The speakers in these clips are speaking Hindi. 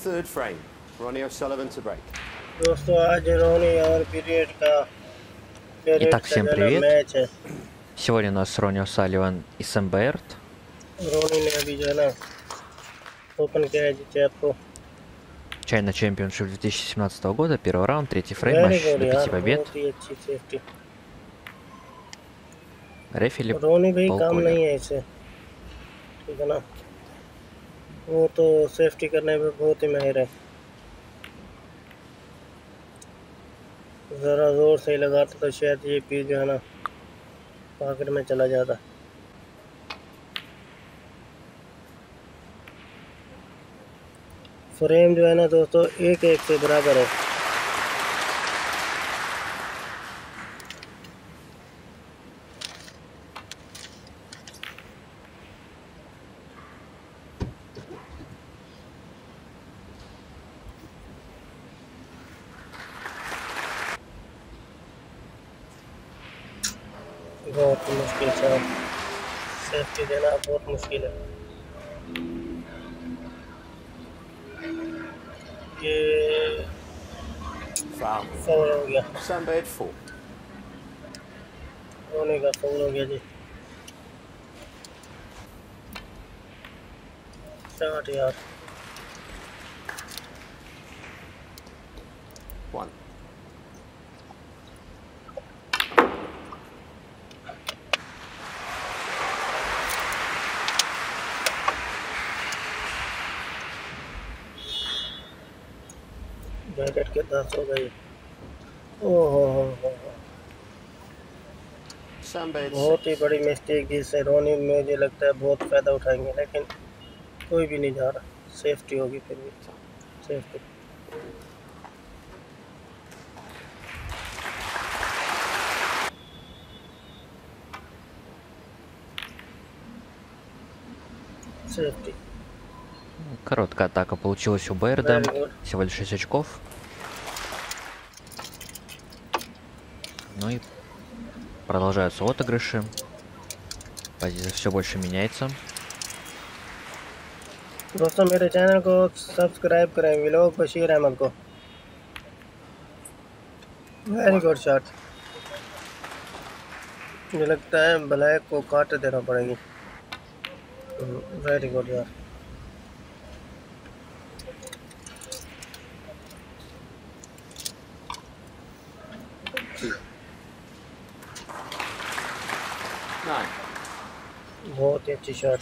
third frame. Ronnie O'Sullivan to break. दोस्तों आज रोनी और पीरियड Итак, का всем जो है ना привет. मैच है। Сегодня у нас Ронни О'Салливан и Сэм Бэйрд. रोनी ने अभी जो है ना ओपन किया है जीते आपको। China Championship 2017 года, первый раунд, третий фрейм, वेरी матч गुड до 5 यार, побед. बहुत ही अच्छी सेफ्टी। Рефери रोनी भाई Пол काम Коллер. नहीं है इसे, ठीक है ना, वो तो सेफ्टी करने में बहुत ही माहिर है। ज़रा ज़ोर से लगाता तो शायद ये पीस जो है ना पॉकेट में चला जाता। फ्रेम जो है ना दोस्तों एक एक से बराबर है। बहुत मुश्किल से सेफ्टी देना बहुत मुश्किल है। ये Foul. फाउल हो गया, Sam Baird 4. रोनी का फाउल हो गया जी। स्टार्ट यार। 1. बैकेट के 10 हो गई। ओहो हो। Sam Baird 6. बहुत ही बड़ी मिस्टेक जिससे रोनी मुझे लगता है बहुत फ़ायदा उठाएंगे, लेकिन कोई भी नहीं जा रहा। सेफ्टी होगी फिर भी, सेफ्टी। सेफ्टी। Короткая атака получилась у Бэйрда. Very good. Всего лишь 6 очков. Ну и продолжаются отыгрыши. Позиция все больше меняется. दोस्तों मेरे चैनल को सब्सक्राइब करें, व्लॉग बशीर अहमद को। Very good shot. मुझे लगता है ब्लैक को काट देना पड़ेगी। वेरी गुड यार। Nine. बहुत ही अच्छी शॉट।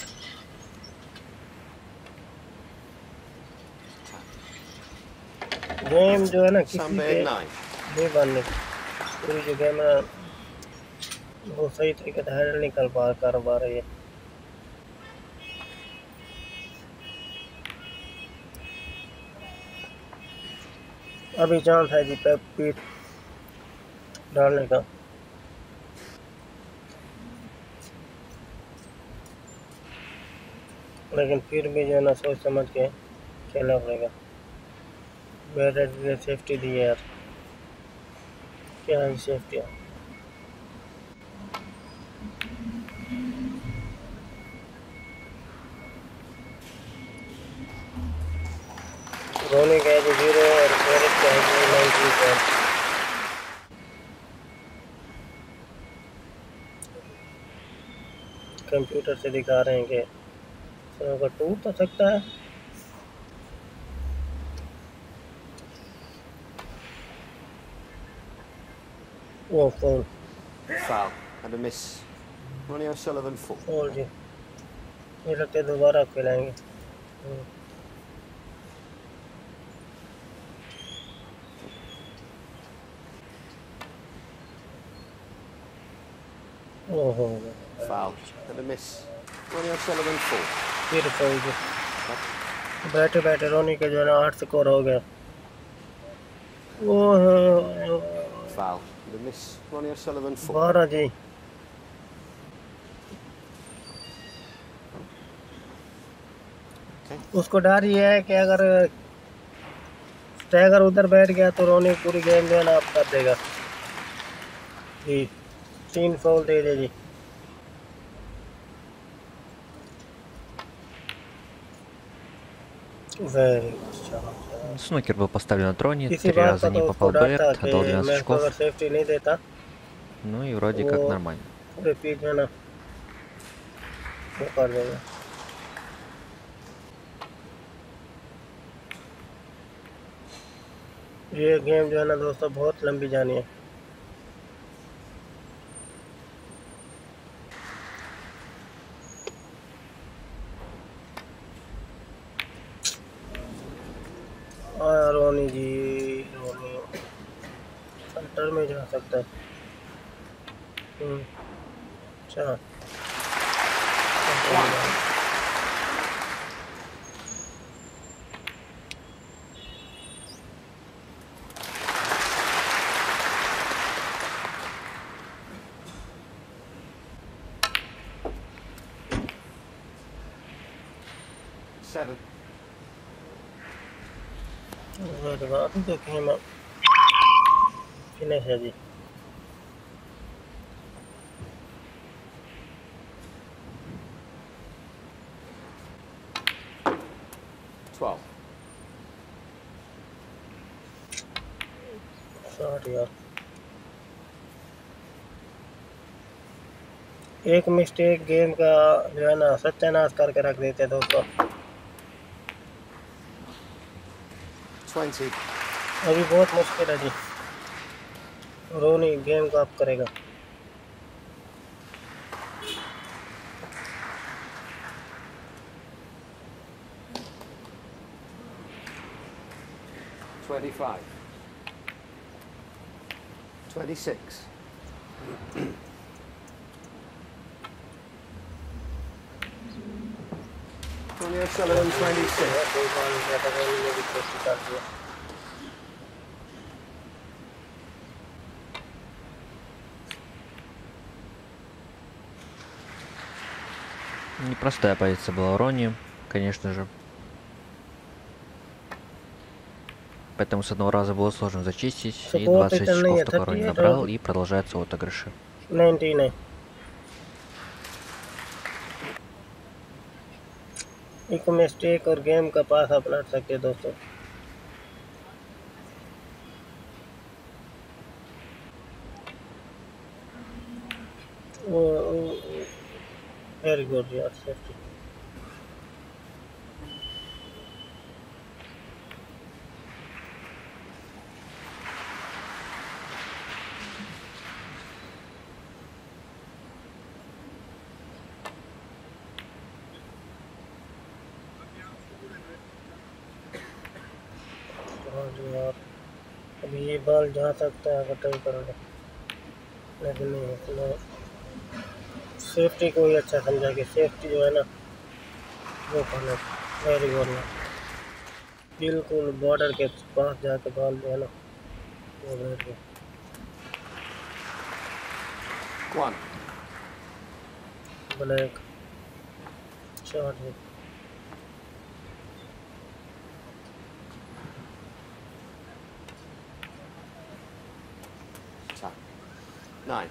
गेम जो है ना किसी Sam पे Baird 9. नहीं बननी, पूरी जो गेम है वो सही तरीके से हैंडल नहीं कर पा रही है। अभी चांस है जी पे पीट डालने का। लेकिन फिर भी जो है ना सोच समझ के खेलना पड़ेगा। बैटर ने सेफ्टी दी है यार, क्या ही सेफ्टी है। रोनी का है 0 और पेरिस का है 19 पॉइंट। कंप्यूटर से दिखा रहे हैं कि अगर टूट तो सकता है। वो phone Foul. And a miss. Ronnie O'Sullivan 4. और जी ये लगता है दोबारा खिलाएंगे। ओहो Foul. And a miss. Ronnie O'Sullivan 4. फिर फोन जी। बैठे बैठे रोनी के जो है ना 8 स्कोर हो गया। ओहो Foul. And a miss. Ronnie O'Sullivan 4. 12 ji. Okay. उसको डर ये है कि अगर स्टैगर उधर बैठ गया तो रोनी पूरी गेम जो है ना आप कर देगा जी। 3 फाउल दे दे जी। Very good. Снукер был поставлен на троне, किसी 3 बात раза का не तो उसको попал डर था Берт, कि отдал 12 मैं उसको अगर очков. सेफ्टी नहीं देता Ну и вроде वो как нормально. पूरे पिच में ना वो कर देगा. ये गेम जो है ना दोस्तों बहुत लंबी जानी है. रोनी जी, रोनी सेंटर में जा सकता है. अच्छा Seven. अभी तो गेम फिनिश है जी. शॉट यार, एक मिस्टेक गेम का जो है ना सत्यानाश करके रख देते दोस्तों. 20. अभी बहुत मुश्किल है जी. रोनी गेम को अप करेगा. $25. 26. Tony O'Sullivan 26. Непростая позиция была у Рони, конечно же. Поэтому с одного раза было сложно зачистить. И 26 очков только Рони набрал, и продолжается отыгрыши. 99. एक मिस्टेक और गेम का पास आप लड़ सकते दोस्तों. वेरी गुड यार, सेफ्टी. यार अभी ये बॉल जा सकता है अगर ट्राई करोगे, लेकिन नहीं है. सेफ्टी को ही अच्छा समझा कि सेफ्टी जो है ना वो करना. Very good. बिल्कुल बॉर्डर के पास जाके बॉल जो है ना वो बैठ गया. 1. ब्लैक शॉट है. Tap. 9.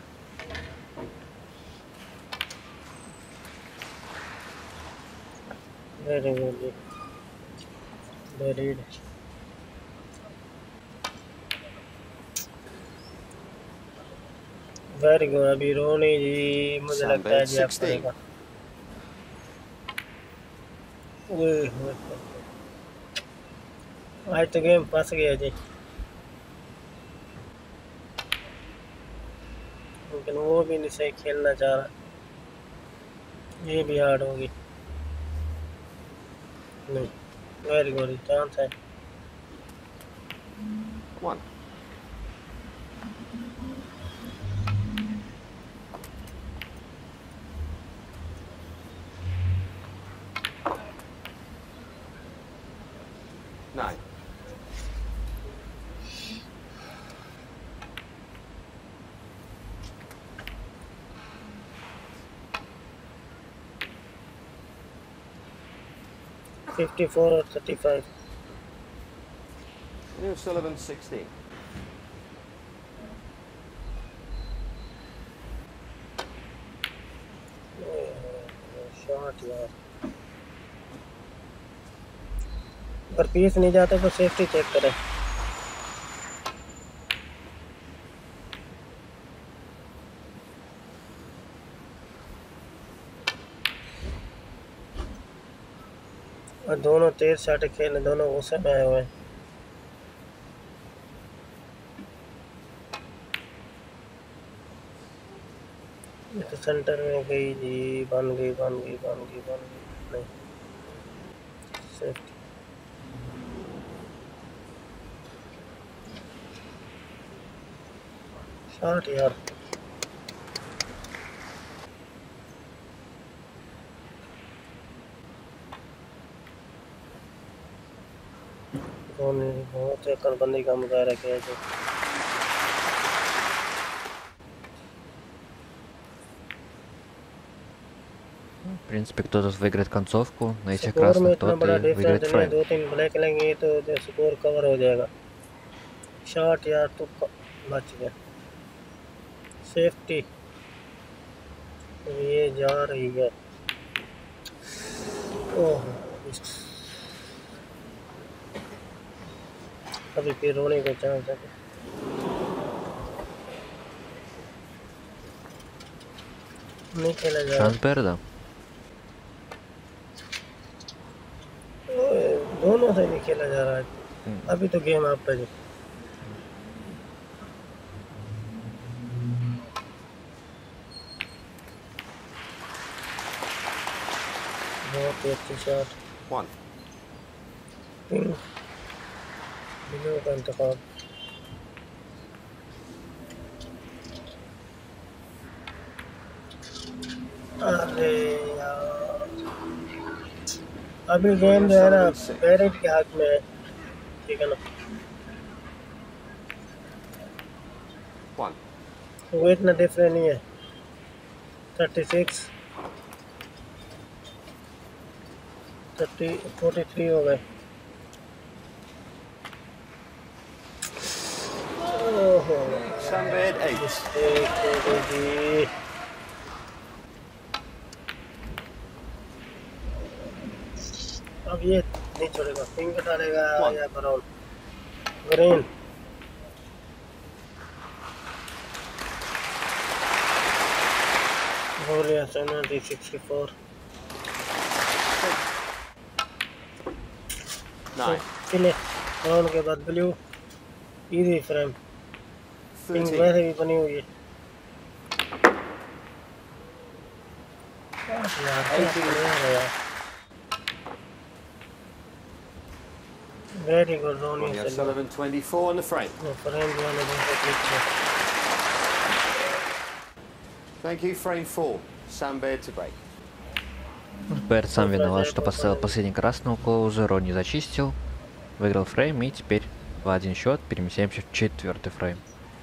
वेरी गुड जी. Very very good. अभी रोनी जी मुझे लगता है जी आप करेगा. आज तो गेम फंस गया जी, लेकिन वो भी नहीं सही खेलना चाह रहा. ये भी हार्ड होगी. नहीं, वेरी गुड. चांस है. 1. Nine. $54 or $35. Neil Sullivan 16. Shot यार. अगर पीस नहीं जाता तो सेफ्टी चेक करें। और दोनों तेज शॉट खेले, दोनों गुस्से में आए हुए हैं। ये तो सेंटर में गई जी, बन गई नहीं सेफ्टी। शॉट यार, बहुत अक्लमंदी का मुजाहरा किया जो। В принципе, кто тут выиграет концовку, на этих स्कोर में красных, इतना тот बड़ा и डिफरेंस выиграет नहीं है, фрейм. 2-3 ब्लैक लेंगे तो स्कोर कवर हो जाएगा। शॉट यार तू बच गया। सेफ्टी, ये जा रही है। ओह, अभी फिर रोने का चांस है। नहीं खेला जा रहा। Шанс Берда. दोनों से नहीं खेला जा रहा है अभी तो गेम आप पे। बहुत ही अच्छी शॉट। 1. पिंक ब्लू का इंतखाब। अरे यार, अभी गेम जो है ना पेरेंट के हाथ में है, ठीक है ना। 1. वो इतना डिफरेंट नहीं है। 36 43 हो गए। ओहो, Sunbird 8. मिस्टेक हो गई जी। अब ये नहीं छोड़ेगा, पिंक डालेगा या ब्राउन ग्रीन। हो गया 64। 9. चले ब्राउन के बाद ब्लू, इजी फ्रेम। पिंक 13. वैसे भी बनी हुई है। यार very good Ronnie Ronnie O'Sullivan 24 on the frame. Frame जो है बहुत अच्छा। Thank you, frame 4. Sunbird to break. Берд сам виноват, что поставил последний красный у Клоуза, Ронни зачистил, выиграл фрейм, и теперь 2-1 счет, перемещаемся в 4-й фрейм.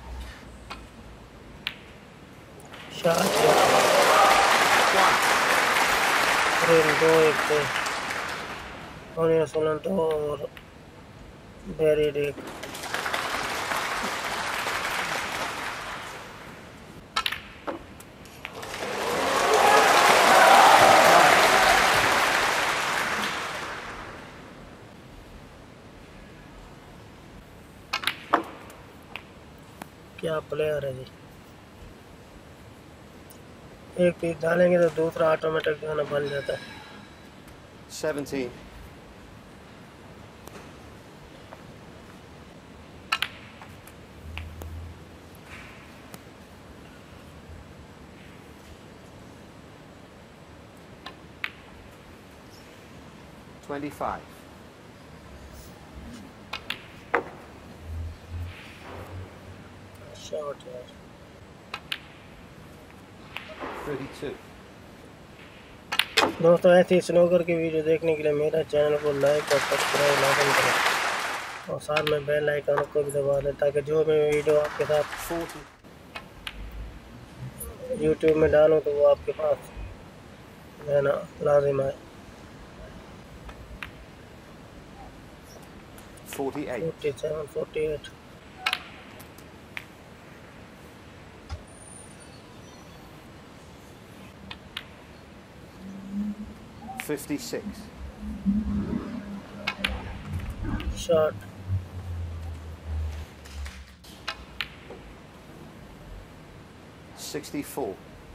क्या प्लेयर है जी। एक पीस डालेंगे तो दूसरा ऑटोमेटिक जो है ना बन जाता है। 17. $25. शॉट यार। 32. दोस्तों ऐसी स्नूकर की वीडियो देखने के लिए मेरा चैनल को लाइक और सब्सक्राइब लाजम करें और साथ में बेल आइकन को भी दबा दें ताकि जो मैं वीडियो आपके साथ 40. यूट्यूब में डालूं तो वो आपके पास है ना लाजिम आए। 48. 47 48 56. शॉट 64.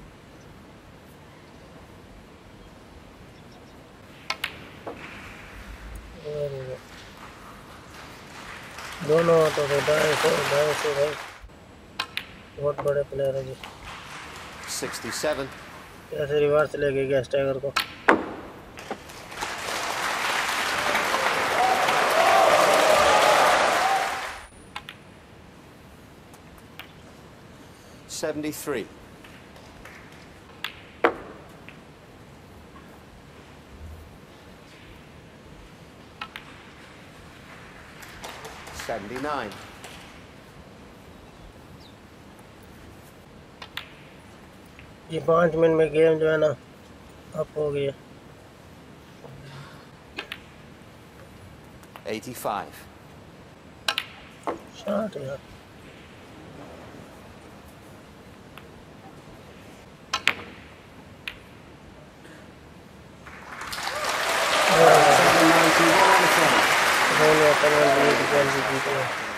दोनों तो दाएं से भाई बहुत बड़े प्लेयर है जी। 67. कैसे रिवर्स लेके गया स्टैगर को। $73. 79. ये 5 मिनट में गेम जो है ना अप हो गया। 85. शॉट यार $91 on the front. दोनों अपन जीत गए।